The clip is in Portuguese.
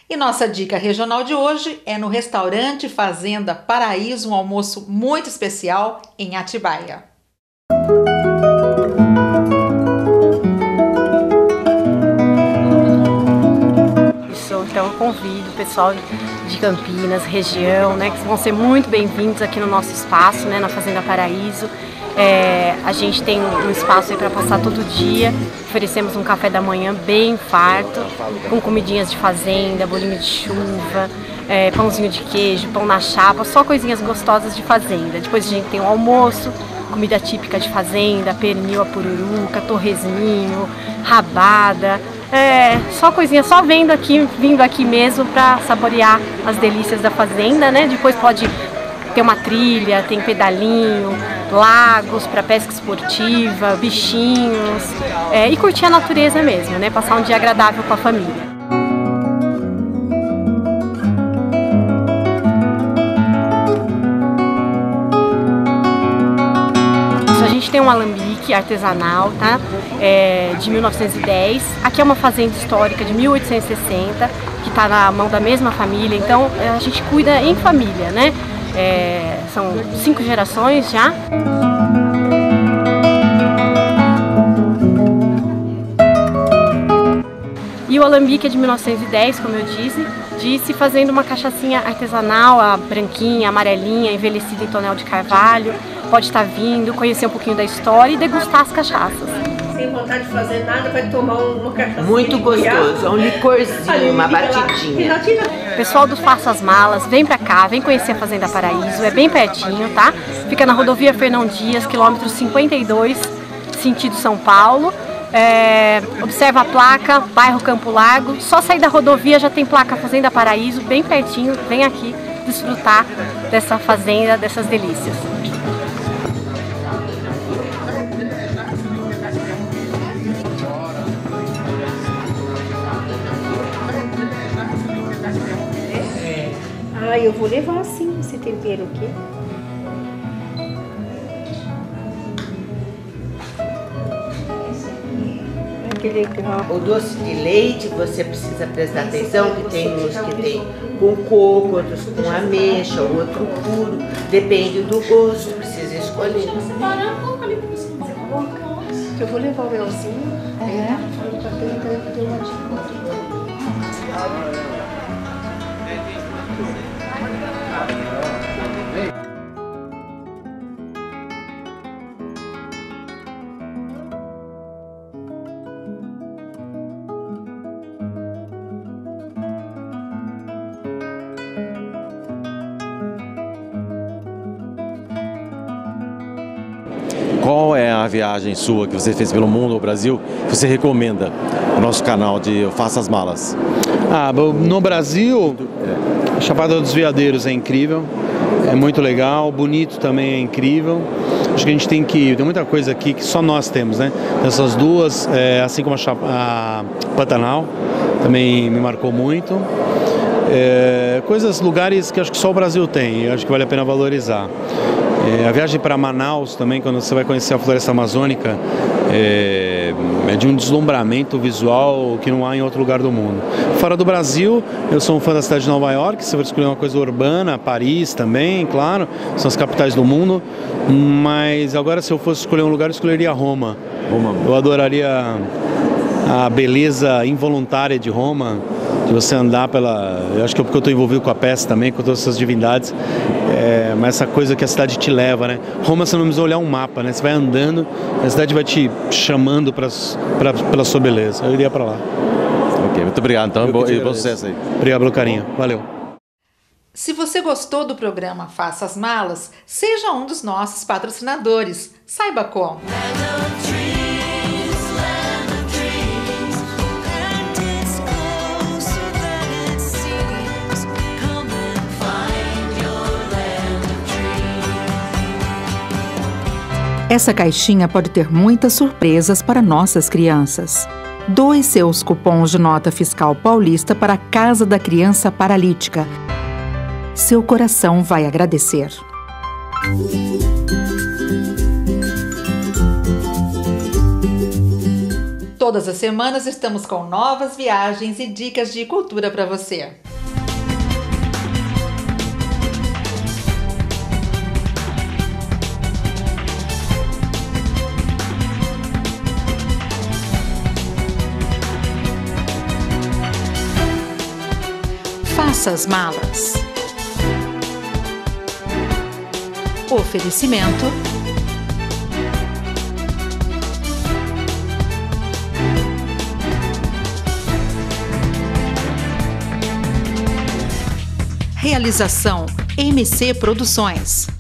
E nossa dica regional de hoje é no restaurante Fazenda Paraíso, um almoço muito especial em Atibaia. Então eu convido o pessoal de Campinas, região, né, que vão ser muito bem-vindos aqui no nosso espaço, né, na Fazenda Paraíso. A gente tem um espaço aí para passar todo dia, oferecemos um café da manhã bem farto, com comidinhas de fazenda, bolinho de chuva, pãozinho de queijo, pão na chapa, só coisinhas gostosas de fazenda. Depois a gente tem o almoço, comida típica de fazenda, pernil, a pururuca, torresminho, rabada, só coisinha, só vindo aqui mesmo para saborear as delícias da fazenda, né? Depois pode ter uma trilha, tem pedalinho, lagos para pesca esportiva, bichinhos, e curtir a natureza mesmo, né? Passar um dia agradável com a família. A gente tem um alambique artesanal, tá? De 1910. Aqui é uma fazenda histórica de 1860, que está na mão da mesma família, então a gente cuida em família, né? São 5 gerações já. E o alambique é de 1910, como eu disse, fazendo uma cachaçinha artesanal, a branquinha, amarelinha, envelhecida em tonel de carvalho. Pode estar vindo, conhecer um pouquinho da história e degustar as cachaças. Sem vontade de fazer nada, vai tomar uma cachaça. Muito gostoso, é um licorzinho, uma batidinha. Pessoal do Faça as Malas, vem pra cá, vem conhecer a Fazenda Paraíso, é bem pertinho, tá? Fica na rodovia Fernão Dias, quilômetro 52, sentido São Paulo. Observa a placa, bairro Campo Largo, só sair da rodovia já tem placa Fazenda Paraíso, bem pertinho, vem aqui desfrutar dessa fazenda, dessas delícias. Eu vou levar assim esse tempero aqui. Que legal. O doce de leite, você precisa prestar atenção que tem uns que tem com coco, outros com ameixa, outro puro. Depende do gosto, precisa escolher. Eu vou levar o melzinho. Qual é a viagem sua que você fez pelo mundo ou Brasil que você recomenda no nosso canal de Faça as Malas? No Brasil, a Chapada dos Veadeiros é incrível, é muito legal, Bonito também é incrível. Acho que a gente tem muita coisa aqui que só nós temos, né? Essas duas, assim como a Pantanal, também me marcou muito. Lugares que acho que só o Brasil tem, eu acho que vale a pena valorizar. A viagem para Manaus também, quando você vai conhecer a floresta amazônica, é de um deslumbramento visual que não há em outro lugar do mundo. Fora do Brasil, eu sou um fã da cidade de Nova York, se eu for escolher uma coisa urbana, Paris também, claro, são as capitais do mundo, mas agora se eu fosse escolher um lugar, eu escolheria Roma. Eu adoraria a beleza involuntária de Roma, de você andar eu acho que é porque eu estou envolvido com a peça também, com todas essas divindades, mas essa coisa que a cidade te leva, né? Roma você não precisa olhar um mapa, né? Você vai andando, a cidade vai te chamando pela sua beleza. Eu iria para lá. Ok, muito obrigado então, e bom sucesso aí. Obrigado pelo carinho, valeu. Se você gostou do programa Faça as Malas, seja um dos nossos patrocinadores. Saiba como. Essa caixinha pode ter muitas surpresas para nossas crianças. Doe seus cupons de nota fiscal paulista para a Casa da Criança Paralítica. Seu coração vai agradecer. Todas as semanas estamos com novas viagens e dicas de cultura para você. Faça as malas. Oferecimento Realização MC Produções.